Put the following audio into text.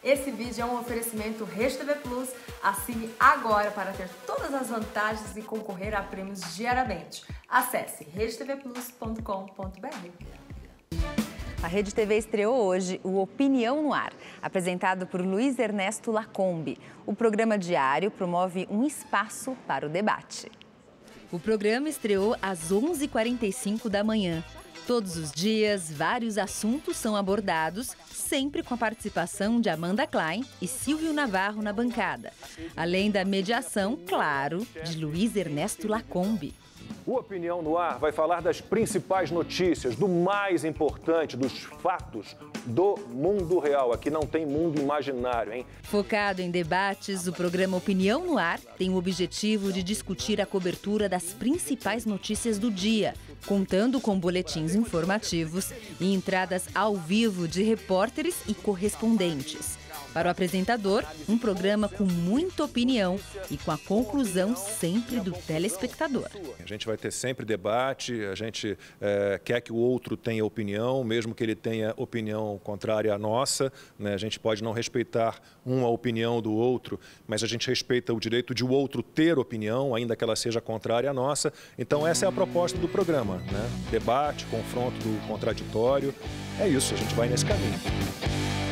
Esse vídeo é um oferecimento Rede TV Plus. Assine agora para ter todas as vantagens e concorrer a prêmios diariamente. Acesse redetvplus.com.br. A Rede TV estreou hoje o Opinião no Ar, apresentado por Luiz Ernesto Lacombe. O programa diário promove um espaço para o debate. O programa estreou às 11h45 da manhã. Todos os dias, vários assuntos são abordados, sempre com a participação de Amanda Klein e Silvio Navarro na bancada. Além da mediação, claro, de Luiz Ernesto Lacombe. O Opinião no Ar vai falar das principais notícias, do mais importante, dos fatos do mundo real. Aqui não tem mundo imaginário, hein? Focado em debates, o programa Opinião no Ar tem o objetivo de discutir a cobertura das principais notícias do dia, contando com boletins informativos e entradas ao vivo de repórteres e correspondentes. Para o apresentador, um programa com muita opinião e com a conclusão sempre do telespectador. A gente vai ter sempre debate, a gente quer que o outro tenha opinião, mesmo que ele tenha opinião contrária à nossa, né? A gente pode não respeitar uma opinião do outro, mas a gente respeita o direito de o outro ter opinião, ainda que ela seja contrária à nossa. Então essa é a proposta do programa, né? Debate, confronto do contraditório, é isso, a gente vai nesse caminho.